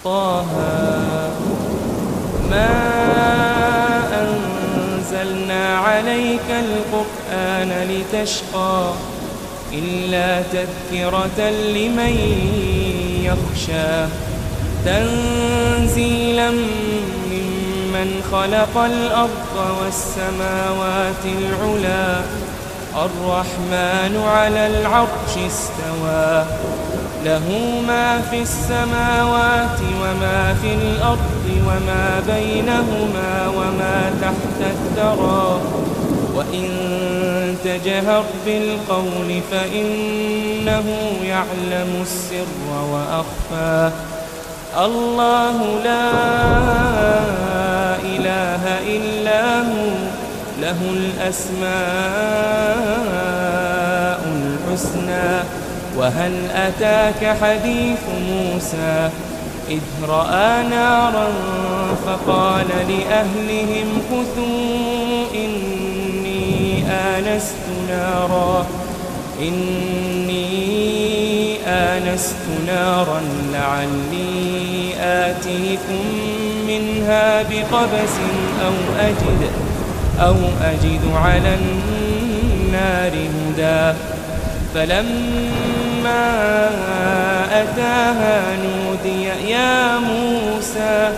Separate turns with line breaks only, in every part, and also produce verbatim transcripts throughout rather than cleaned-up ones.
طه ما أنزلنا عليك القرآن لتشقى إلا تذكرة لمن يخشى تنزيلا ممن خلق الأرض والسماوات العلى الرحمن على العرش استوى له ما في السماوات وما في الأرض وما بينهما وما تحت الثرى وإن تجهر بالقول فإنه يعلم السر وأخفى الله لا إله إلا هو له الأسماء الحسنى وهل أتاك حديث موسى إذ رأى نارا فقال لأهلهم كثوا إني آنست نارا إني آنست نارا لعلي آتيكم منها بقبس أو أجد أو أجد على النار هدى فلما أتاها نودي يا موسى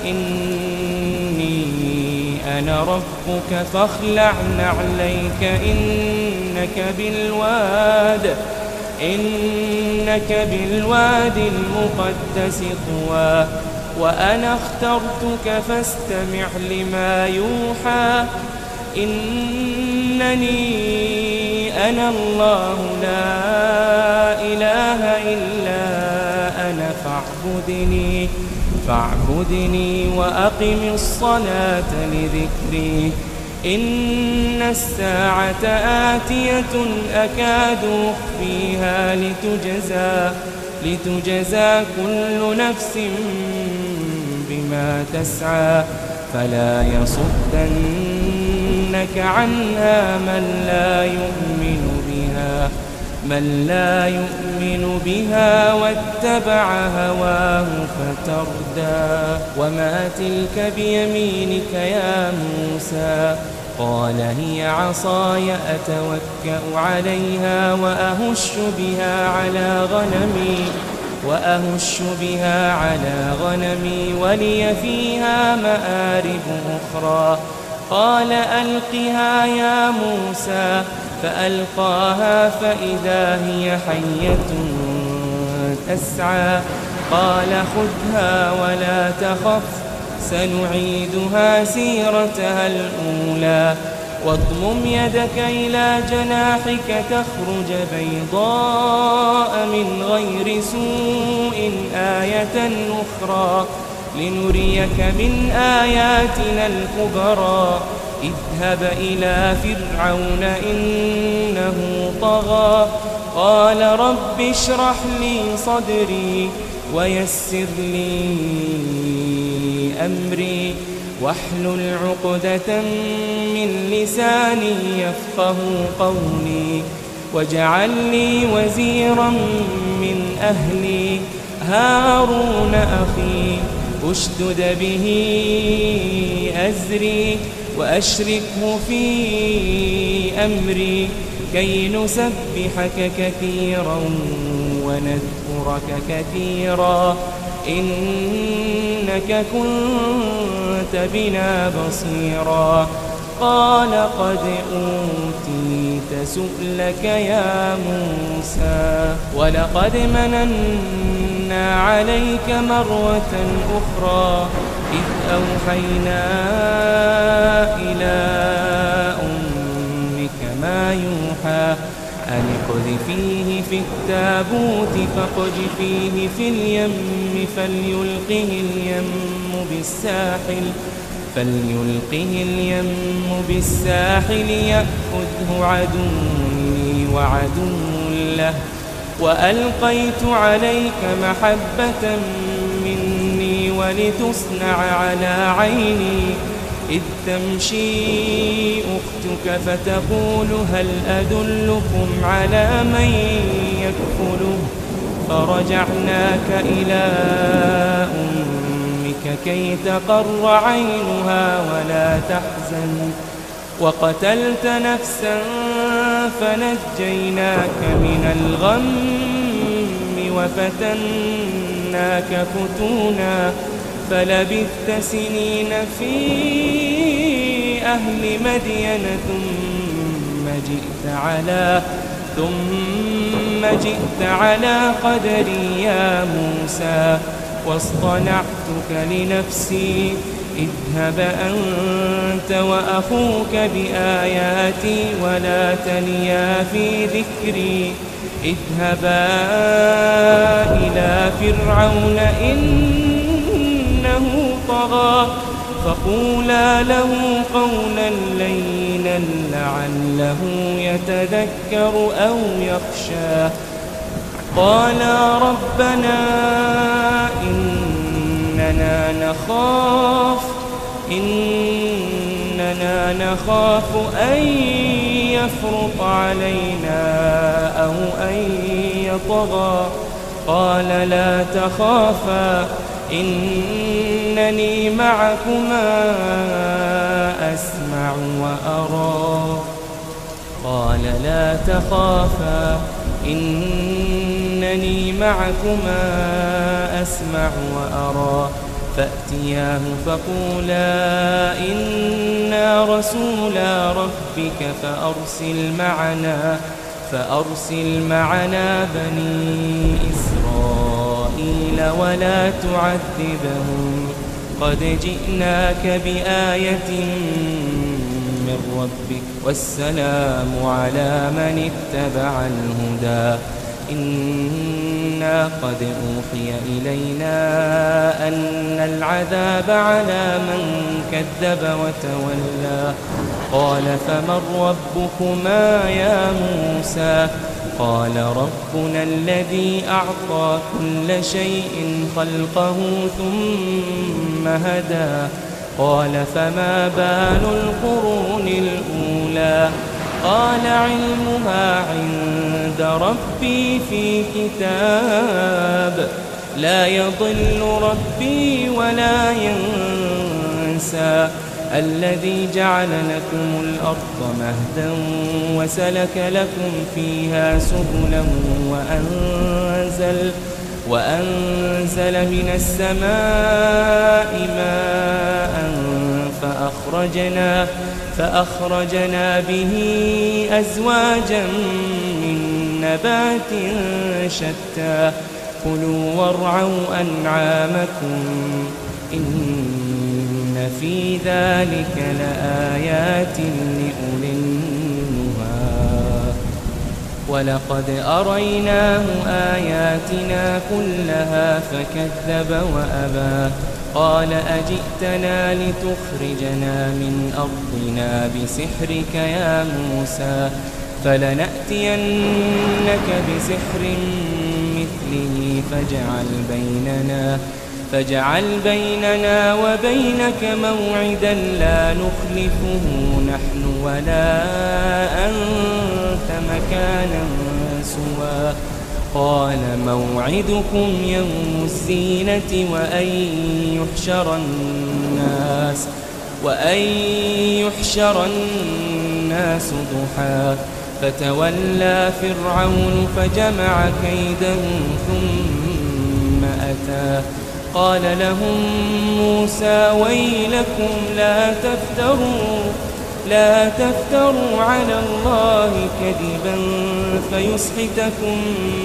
إني أنا ربك فاخلع نعليك إنك بالواد إنك بالواد المقدس طوى وأنا اخترتك فاستمع لما يوحى إنني أنا الله لا إله إلا أنا فاعبدني فاعبدني وأقم الصلاة لذكري إن الساعة آتية أكاد أخفيها لتجزى لتجزى كل نفس بما تسعى فلا يصدنك عنها من لا يؤمن بها من لا يؤمن بها واتبع هواه فتردى وما تلك بيمينك يا موسى قال هي عصاي أتوكأ عليها وأهش بها على غنمي وأهش بها على غنمي ولي فيها مآرب أخرى قال ألقها يا موسى فألقاها فإذا هي حية تسعى قال خذها ولا تخف سنعيدها سيرتها الأولى واضمم يدك إلى جناحك تخرج بيضاء من غير سوء آية أخرى لنريك من آياتنا الكبرى اذهب إلى فرعون إنه طغى قال رب اشرح لي صدري ويسر لي أمري واحلل عقدة من لساني يفقه قولي واجعل لي وزيرا من أهلي هارون أخي اشدد به أزري وأشركه في أمري كي نسبحك كثيرا ونذكرك كثيرا إنك كنت بنا بصيرا قال قد أوتيت سؤلك يا موسى ولقد مننا عليك مرة أخرى إذ أوحينا إلى أمك ما يوحى أن اقذفيه في التابوت فاقذفيه في اليم فليلقه اليم بالساحل فليلقه اليم بالساحل يأخذه عدوي وعدو له وألقيت عليك محبة مني ولتصنع على عيني إذ تمشي أختك فتقول هل أدلكم على من يكفله فرجعناك إلى أمك كي تقر عينها ولا تحزن وقتلت نفسا فنجيناك من الغم وفتناك فتونا فلبثت سنين في أهل مدين ثم جئت على ثم جئت على قدري يا موسى واصطنعتك لنفسي اذهب أنت وأخوك بآياتي ولا تنيا في ذكري اذهبا إلى فرعون إنه طغى فقولا له قولا لينا لعله يتذكر أو يخشى قالا ربنا إننا نخاف إننا نخاف أن يفرط علينا أو أن يطغى قال لا تخافا إنني معكما أسمع وأرى قال لا تخافا إنني معكما أسمع وأرى فأتياه فقولا إنا رسولا ربك فأرسل معنا فأرسل معنا بني إسرائيل ولا تعذبهم قد جئناك بآية من ربك والسلام على من اتبع الهدى إنا قد أوحي إلينا أن العذاب على من كذب وتولى قال فمن ربكما يا موسى قال ربنا الذي أعطى كل شيء خلقه ثم هدى قال فما بال القرون الأولى قال علمها عند ربي في كتاب لا يضل ربي ولا ينسى الذي جعل لكم الأرض مهدا وسلك لكم فيها سبلا وأنزل وأنزل من السماء ماء فأخرجنا فأخرجنا به أزواجا من نبات شتى كلوا وارعوا أنعامكم إن في ذلك لآيات لأولي النهى ولقد أريناه آياتنا كلها فكذب وأبى قال أجئتنا لتخرجنا من أرضنا بسحرك يا موسى فلنأتينك بسحر مثله فاجعل بيننا فاجعل بيننا وبينك موعدا لا نخلفه نحن ولا أنت مكانا سوى قال موعدكم يوم الزينة وأن يحشر الناس وأن يحشر الناس ضحى فتولى فرعون فجمع كيده ثم أتى قال لهم موسى ويلكم لا تفتروا لا تفتروا على الله كذبا فيسحتكم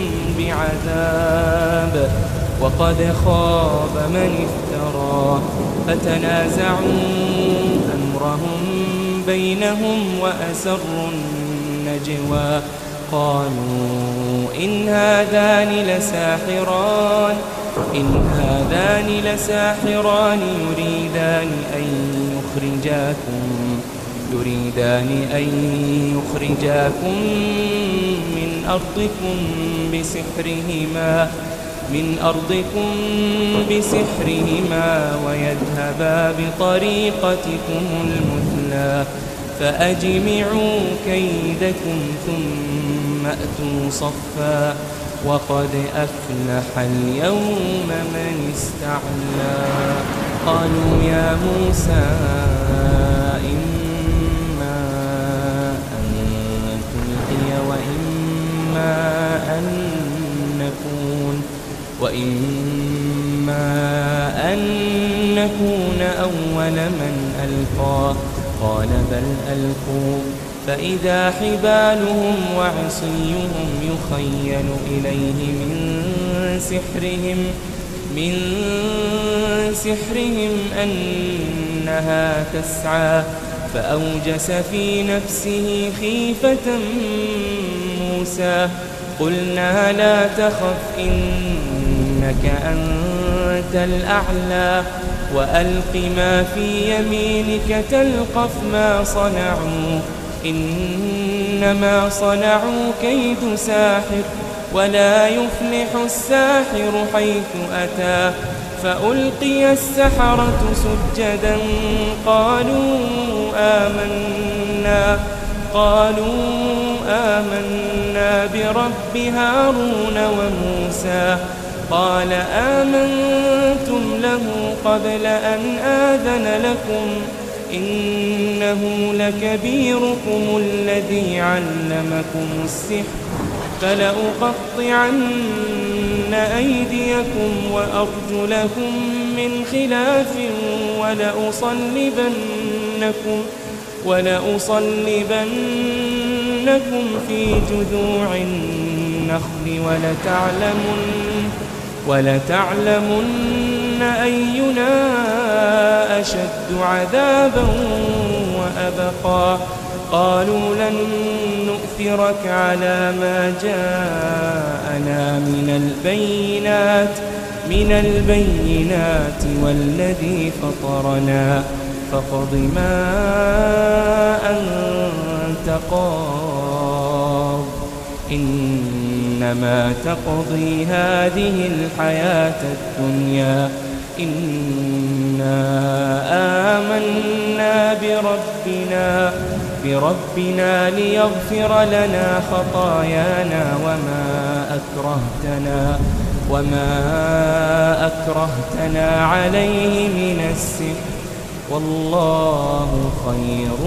بعذاب وقد خاب من افترى فتنازعوا أمرهم بينهم وأسروا النجوى قالوا إن هذان لساحران إن هذان لساحران يريدان أن يخرجاكم يريدان أن يخرجاكم من أرضكم بسحرهما من أرضكم بسحرهما ويذهبا بطريقتكم المثلى فأجمعوا كيدكم ثم أتوا صفا وقد أفلح اليوم من استعلى قالوا يا موسى إما أن تلقي وإما أن نكون وإما أن نكون أول من ألقى قال بل ألقوا فإذا حبالهم وعصيهم يخيل إليه من سحرهم من سحرهم أنها تسعى فأوجس في نفسه خيفة موسى قلنا لا تخف إنك أنت الأعلى وألق ما في يمينك تلقف ما صنعوا إنما صنعوا كيد ساحر ولا يفلح الساحر حيث أتى فألقي السحرة سجدا قالوا آمنا قالوا آمنا برب هارون وموسى قال آمنتم له قبل أن آذن لكم إنه لكبيركم الذي علمكم السحر فلأقطعن أيديكم وأرجلكم من خلاف ولأصلبنكم ولأصلبنكم في جذوع النخل ولتعلمن ولتعلمن أينا أشد عذابا وأبقى قالوا لن نؤثرك على ما جاءنا من البينات من البينات والذي فطرنا فاقض ما أنت قاض إنما تقضي هذه الحياة الدنيا إنا آمنا بربنا بربنا ليغفر لنا خطايانا وما أكرهتنا وما أكرهتنا عليه من السحر والله خير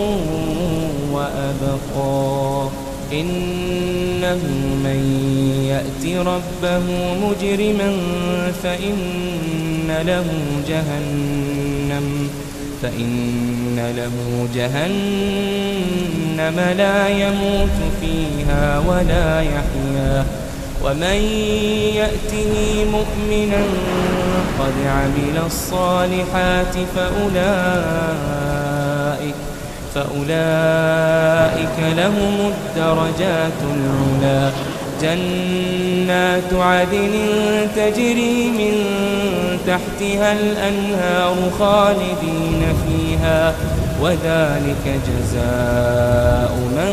وأبقى إنه من يأت ربه مجرما فإن له جهنم فإن له جهنم لا يموت فيها ولا يحيا ومن يأته مؤمنا قد عمل الصالحات فأولئك فأولئك لهم الدرجات العلى جنات عدن تجري من تحتها الأنهار خالدين فيها وذلك جزاء من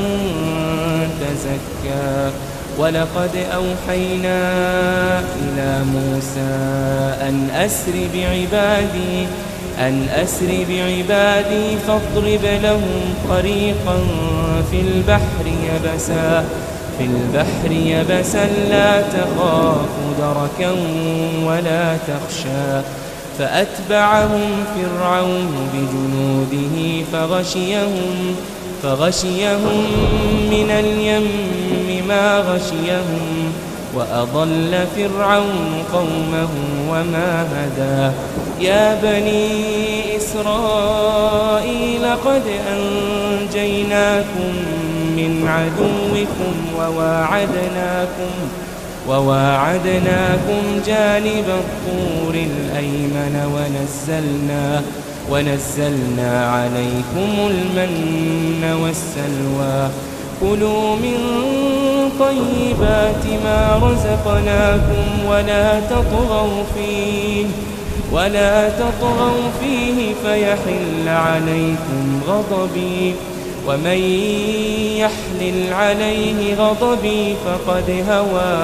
تزكى ولقد أوحينا إلى موسى أن أسر بعبادي أن أسر بعبادي فاضرب لهم طريقا في البحر يبسا في البحر يبسا لا تخاف دركا ولا تخشى فأتبعهم فرعون بجنوده فغشيهم فغشيهم من اليم ما غشيهم وأضل فرعون قومه وما هدى يا بني إسرائيل قد أنجيناكم من عدوكم وواعدناكم وواعدناكم جانب الطور الأيمن ونزلنا ونزلنا عليكم المن والسلوى كلوا من طيبات ما رزقناكم ولا تطغوا فيه ولا تطغوا فيه فيحل عليكم غضبي ومن يحلل عليه غضبي فقد هوى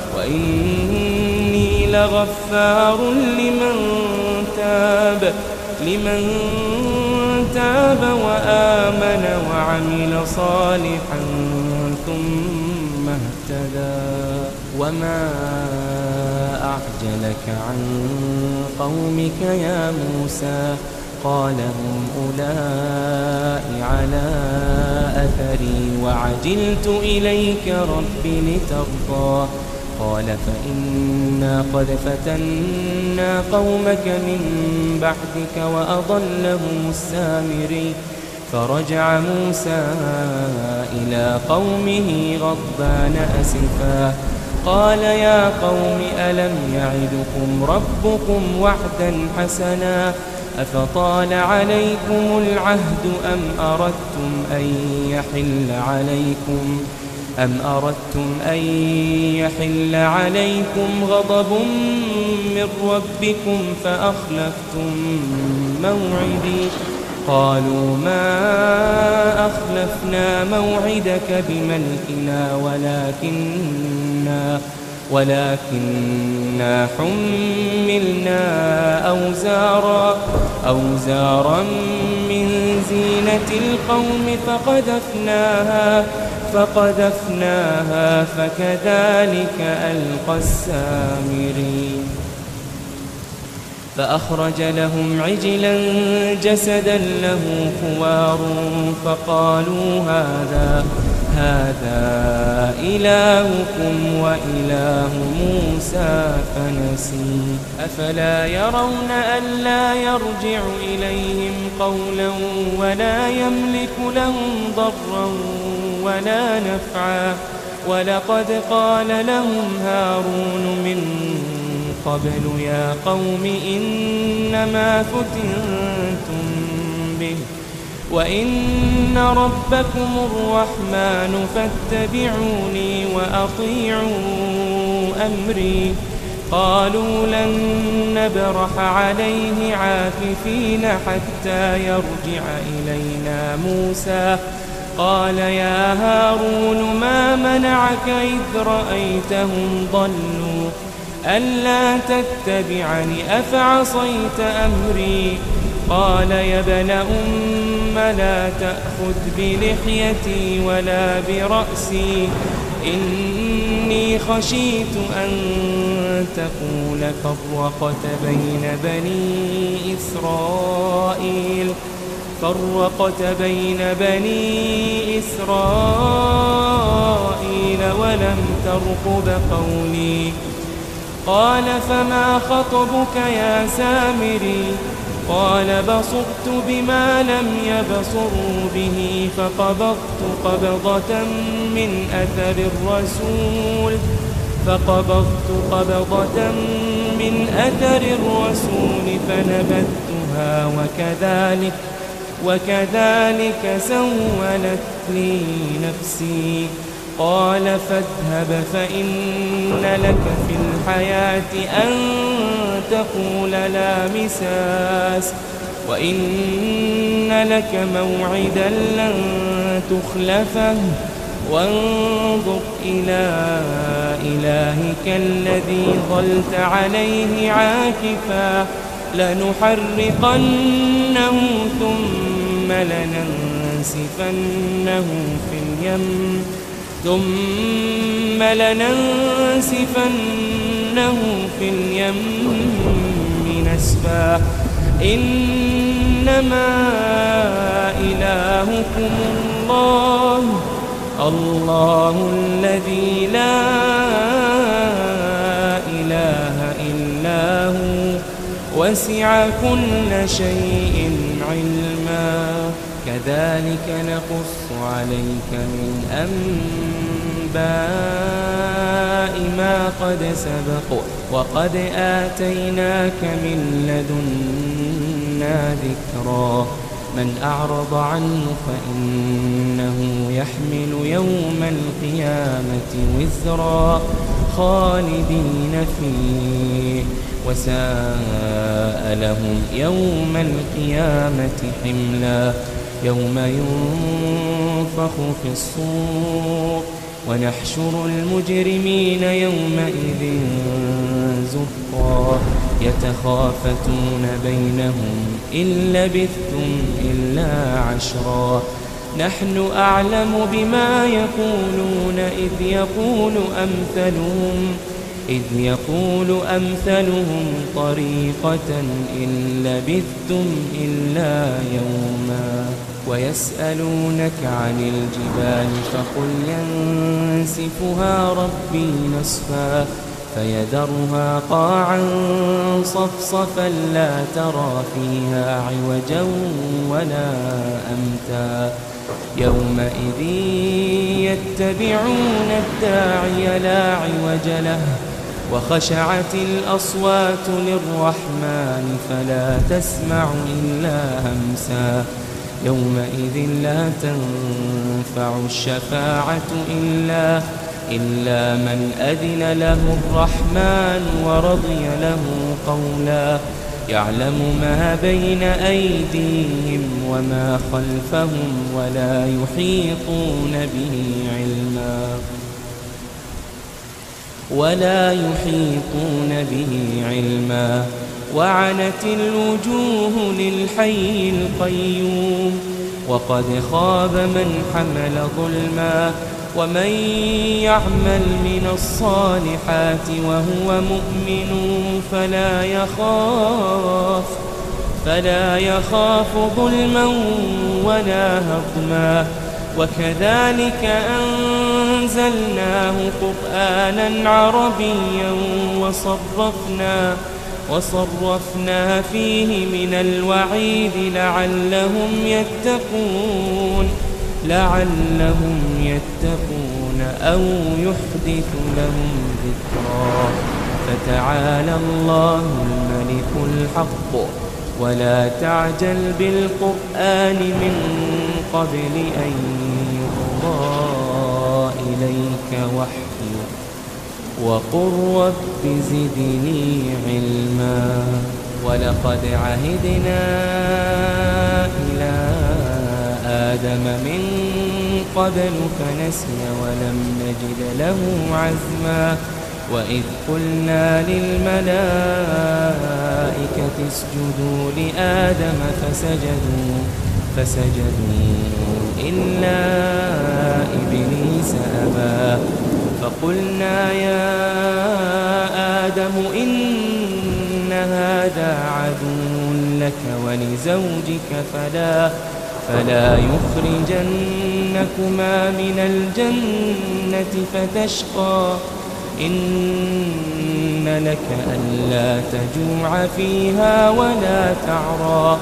وإني لغفار لمن تاب لمن تاب وآمن وعمل صالحا ثم اهتدى وما أعجلك عن قومك يا موسى؟ قال هم أولئك على أثري وعجلت إليك رب لترضى. قال فإنا قد فتنا قومك من بعدك وأضلهم السامري. فرجع موسى إلى قومه غضبان أسفا قال يا قوم ألم يعدكم ربكم وعدا حسنا أفطال عليكم العهد أم أردتم أن يحل عليكم أم أردتم أن يحل عليكم غضب من ربكم فأخلفتم موعدي. قالوا ما أخلفنا موعدك بملكنا ولكننا ولكننا حملنا أوزارا أوزارا من زينة القوم فقذفناها فقذفناها فكذلك ألقى السامري. فأخرج لهم عجلا جسدا له خوار فقالوا هذا هذا إلهكم وإله موسى فنسي. أفلا يرون ألا يرجع إليهم قولا ولا يملك لهم ضرا ولا نفعا. ولقد قال لهم هارون من قبل يا قوم إنما فتنتم به وإن ربكم الرحمن فاتبعوني وأطيعوا أمري. قالوا لن نبرح عليه عاكفين حتى يرجع إلينا موسى. قال يا هارون ما منعك إذ رأيتهم ضلوا ألا تتبعني أفعصيت أمري. قال يا ابن أم لا تأخذ بلحيتي ولا برأسي إني خشيت أن تقول فرقت بين بني إسرائيل فرقت بين بني إسرائيل ولم ترقب قولي. قال فما خطبك يا سامري؟ قال بصرت بما لم يبصروا به فقبضت قبضة من أثر الرسول فقبضت قبضة من أثر الرسول فنبذتها وكذلك وكذلك سولت لي نفسي. قال فاذهب فإن لك في الحياة أن تقول لا مساس وإن لك موعدا لن تخلفه وانظر إلى إلهك الذي ظلت عليه عاكفا لنحرقنه ثم لننسفنه في اليم ثم لننسفنه في اليم نسفا. إنما إلهكم الله الله الذي لا إله إلا هو وسع كل شيء علما. كذلك نقص عليك من أنباء ما قد سبق وقد آتيناك من لدنا ذكرا. من أعرض عنه فإنه يحمل يوم القيامة وزرا خالدين فيه وساء لهم يوم القيامة حملا. يوم ينفخ في الصور ونحشر المجرمين يومئذ زرقا يتخافتون بينهم إن لبثتم إلا عشرا. نحن أعلم بما يقولون إذ يقول أمثلهم إذ يقول أمثلهم طريقة إن لبثتم إلا يوما ويسألونك عن الجبال فقل ينسفها ربي نسفا فيذرها قاعا صفصفا لا ترى فيها عوجا ولا أمتا يومئذ يتبعون الداعي لا عوج له وخشعت الأصوات للرحمن فلا تسمع إلا همسا يومئذ لا تنفع الشفاعة إلا إلا من أذن له الرحمن ورضي له قولا يعلم ما بين أيديهم وما خلفهم ولا يحيطون به علما ولا يحيطون به علما وعنت الوجوه للحي القيوم وقد خاب من حمل ظلما ومن يعمل من الصالحات وهو مؤمن فلا يخاف فلا يخاف ظلما ولا هضما وكذلك أنزلناه قرآنا عربيا وصرفنا وصرفنا فيه من الوعيد لعلهم يتقون لعلهم يتقون أو يحدث لهم ذكرا فتعالى الله الملك الحق ولا تعجل بالقرآن من قبل أن يقضى إليك وحيه وقل رب زدني علما ولقد عهدنا إلى آدم من قبل فنسي ولم نجد له عزما وإذ قلنا للملائكة اسجدوا لآدم فسجدوا فسجدوا إلا إبليس أبى فقلنا يا آدم إن هذا عدو لك ولزوجك فلا فلا يخرجنكما من الجنة فتشقى إن لك ألا تجوع فيها ولا تعرى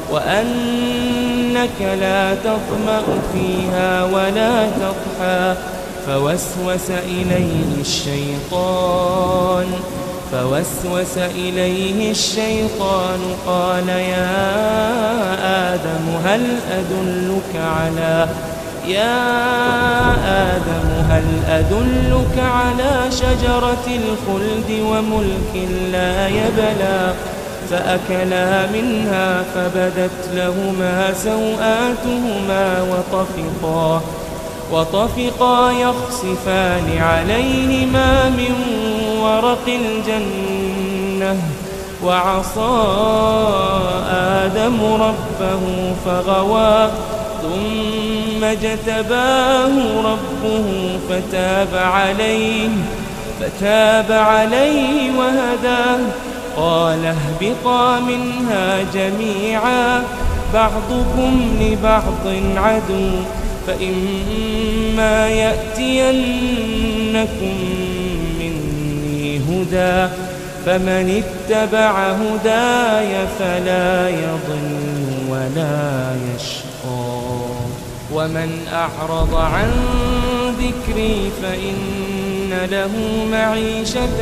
وأنك لا تظمأ فيها ولا تضحى فوسوس إليه الشيطان فوسوس إليه الشيطان قال يا آدم هل أدلك على يا آدم هل أدلك على شجرة الخلد وملك لا يبلى فأكلا منها فبدت لهما سوآتهما وطفقا وطفقا يخصفان عليهما من ورق الجنة وعصى آدم ربه فغوى ثم اجتباه ربه فتاب عليه فتاب عليه وهداه قال اهبطا منها جميعا بعضكم لبعض عدو فإما يأتينكم مني هدى فمن اتبع هداي فلا يضل ولا يشقى ومن أعرض عن ذكري فإن له معيشة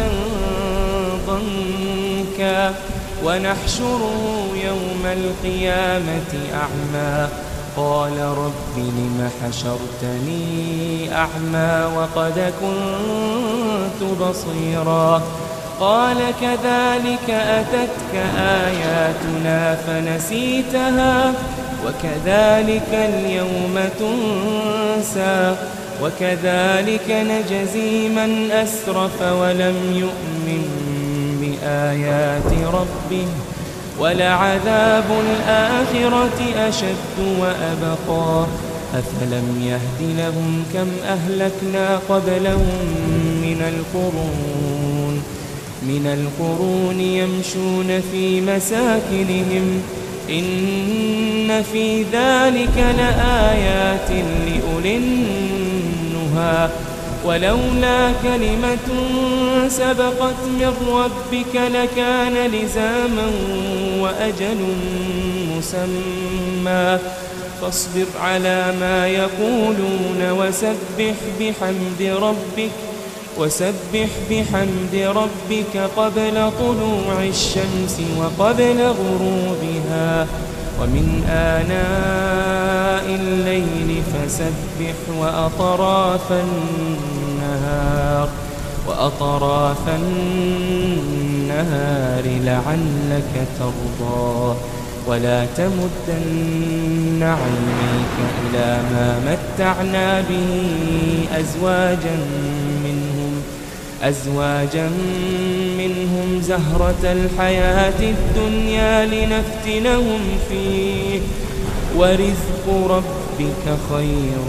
ضنكا ونحشره يوم القيامة أعمى قال رب لم حشرتني أعمى وقد كنت بصيرا قال كذلك أتتك آياتنا فنسيتها وكذلك اليوم تنسى وكذلك نجزي من أسرف ولم يؤمن بآيات ربه ولعذاب الآخرة أشد وأبقى أفلم يهد لهم كم أهلكنا قبلهم من القرون من القرون يمشون في مساكنهم إن في ذلك لآيات لأولي النهى ولولا كلمة سبقت من ربك لكان لزاما وأجل مسمى فاصبر على ما يقولون وسبح بحمد ربك وسبح بحمد ربك قبل طلوع الشمس وقبل غروبها ومن آناء الليل فسبح وأطراف النهار وأطراف النهار لعلك ترضى ولا تمدن عينيك إلى ما متعنا به أزواجا منهم أزواجا منهم زهرة الحياة الدنيا لنفتنهم فيه ورزق ربك خير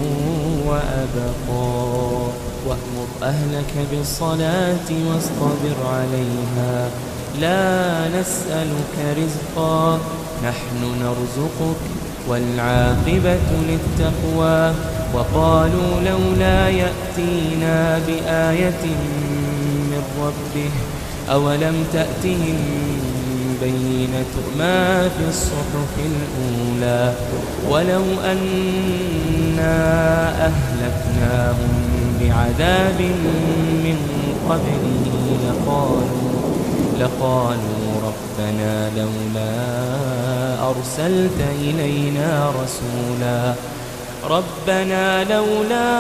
وأبقى وأمر أهلك بالصلاة واصطبر عليها لا نسألك رزقا نحن نرزقك والعاقبة للتقوى وقالوا لولا يأتينا بآية من ربه أولم تأتهم بينة ما في الصحف الأولى ولو أنا أهلكناهم بعذاب من قبله لقالوا لقالوا ربنا لولا أرسلت إلينا رسولا ربنا لولا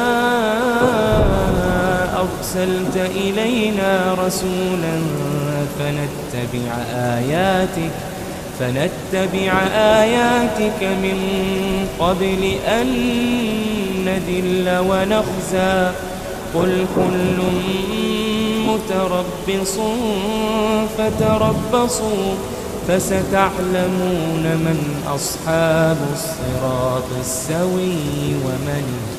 أرسلت إلينا رسولا فنتبع آياتك فنتبع آياتك من قبل أن نذل ونخزى قل كل متربص فتربصوا فستعلمون من أصحاب الصراط السوي ومن